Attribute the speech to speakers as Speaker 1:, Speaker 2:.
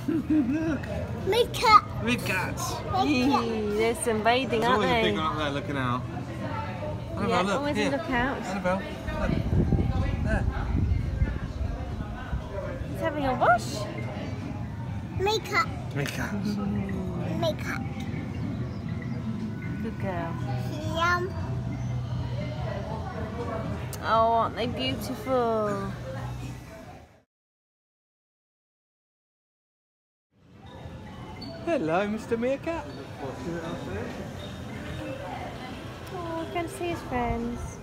Speaker 1: Look.
Speaker 2: Meerkat.
Speaker 1: Meerkats.
Speaker 3: There's some bathing,
Speaker 1: There's
Speaker 3: aren't
Speaker 1: always a
Speaker 3: they?
Speaker 1: big one up there looking out. Annabelle,
Speaker 3: Yeah,
Speaker 1: look.
Speaker 3: always a
Speaker 1: Here.
Speaker 3: look out.
Speaker 1: Annabelle, look. There.
Speaker 3: He's having a wash.
Speaker 2: Meerkat.
Speaker 1: Meerkats.
Speaker 2: Meerkat.
Speaker 3: Good girl.
Speaker 2: Yum.
Speaker 3: Oh, aren't they beautiful?
Speaker 1: Hello, Mr. Meerkat.
Speaker 3: Oh, going to see his friends.